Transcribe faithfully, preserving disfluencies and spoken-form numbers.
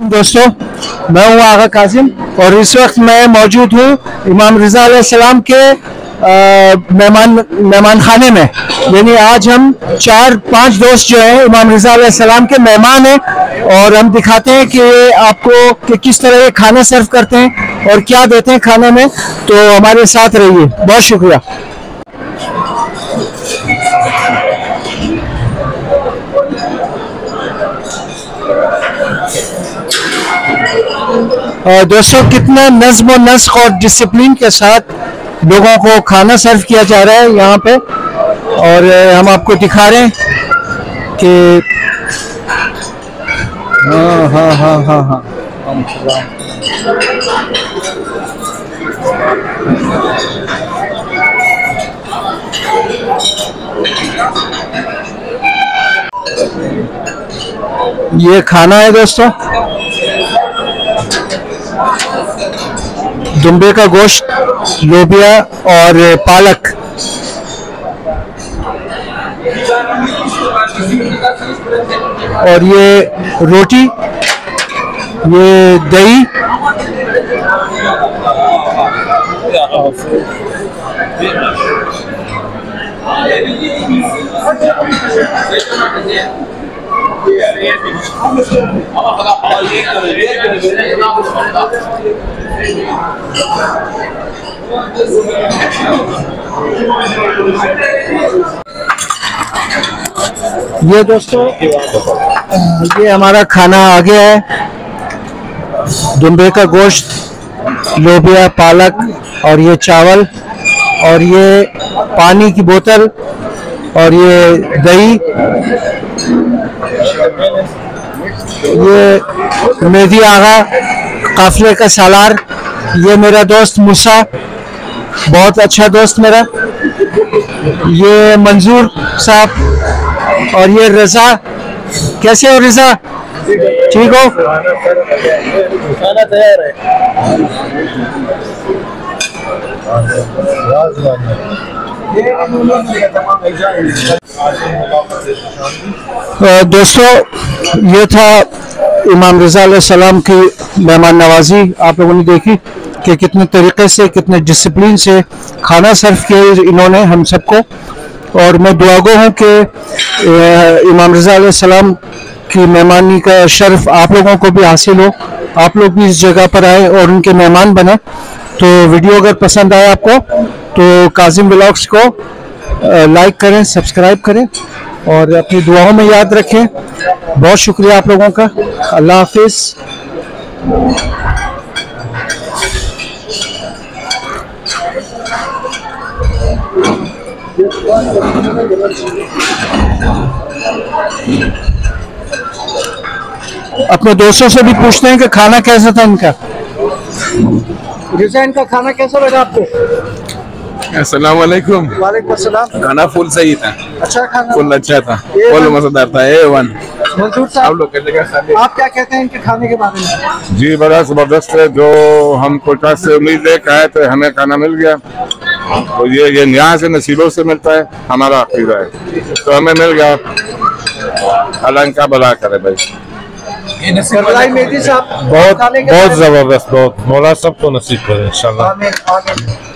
दोस्तों, मैं हूँ आगा कासिम और इस वक्त मैं मौजूद हूँ इमाम रिज़ा अलैहिस्सलाम के मेहमान मेहमान खाने में। यानी आज हम चार पांच दोस्त जो हैं इमाम रिज़ा अलैहिस्सलाम के मेहमान हैं और हम दिखाते हैं कि आपको कि किस तरह ये खाना सर्व करते हैं और क्या देते हैं खाने में। तो हमारे साथ रहिए। बहुत शुक्रिया। दोस्तों, कितना नज़्म और नस्क और डिसिप्लिन के साथ लोगों को खाना सर्व किया जा रहा है यहाँ पे, और हम आपको दिखा रहे हैं कि हाँ हाँ हाँ हाँ हाँ ये खाना है दोस्तों। दुम्बे का गोश्त, लोबिया और पालक। और ये रोटी, ये दही, ये दोस्तों ये हमारा खाना आ गया है। दुम्बे का गोश्त, लोबिया, पालक और ये चावल और ये पानी की बोतल और ये दही, ये मेहदी आगा काफले का सालार, ये मेरा दोस्त मूसा, बहुत अच्छा दोस्त मेरा, ये मंजूर साहब और ये रजा। कैसे हो रजा? ठीक हो? खाना तैयार है। दोस्तों, ये था इमाम रिज़ा अलैहिस्सलाम की मेहमान नवाजी। आप लोगों ने देखी कि कितने तरीके से, कितने डिसिप्लिन से खाना सर्व किया इन्होंने हम सबको। और मैं दुआगो हूँ कि इमाम रिज़ा अलैहिस्सलाम की मेहमानी का शर्फ आप लोगों को भी हासिल हो, आप लोग भी इस जगह पर आए और उनके मेहमान बने। तो वीडियो अगर पसंद आए आपको तो कासिम व्लॉग्स को लाइक करें, सब्सक्राइब करें और अपनी दुआओं में याद रखें। बहुत शुक्रिया आप लोगों का। अल्लाह हाफिज़। अपने दोस्तों से भी पूछते हैं कि खाना कैसा था इनका। रिज़ा, इनका खाना कैसा लगा आपको? अस्सलाम वालेकुम। वालेकुम अस्सलाम। खाना फुल सही था। अच्छा खाना, फुल अच्छा था, फुल मजेदार था। A one. मंजूर साहब, आप लोग कैसे, आप क्या कहते हैं इनके खाने के बारे में? जी बड़ा जबरदस्त है। जो हम कोटा से उम्मीद लेकर आए थे, हमें खाना मिल गया। तो ये ये यहाँ से नसीबों से मिलता है, हमारा अकीदा है, तो हमें मिल गया। अल्लाह इनका भला करे भाई। मेहदी साहब, बहुत बहुत जबरदस्त, बहुत मौला सबको नसीब करे इंशाल्लाह।